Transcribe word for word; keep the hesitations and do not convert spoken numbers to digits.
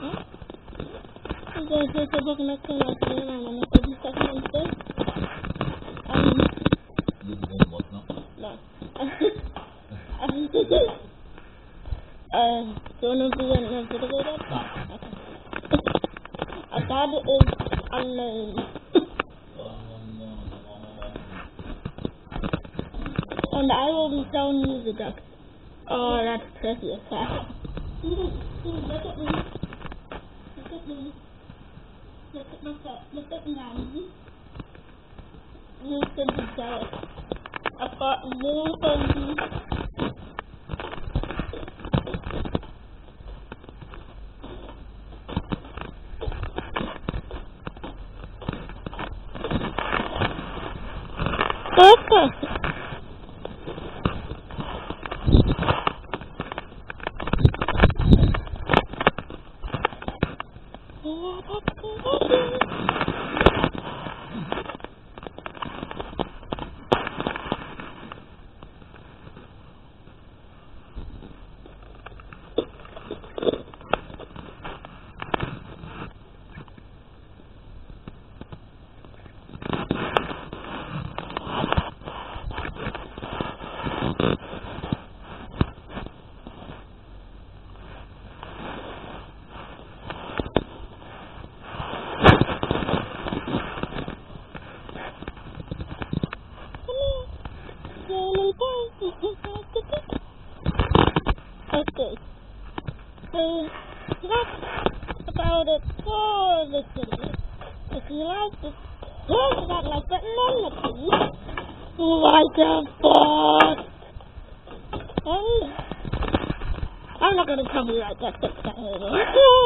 Entonces, ¿por qué no conocen a la mamá que está con usted? Um, You don't what now? no. uh, do you want to be an investigator? No. Okay. A god is unknown. And I will be showing you the duck. Oh, that's pretty fast. Look at me. Look at me. Look at my foot. Look at me. You can be jealous. I've got more babies. Perfect. Okay, so that's about it for this video. If you like this, hit that like button and the please like a boss. And I'm not gonna copyright that fix that video.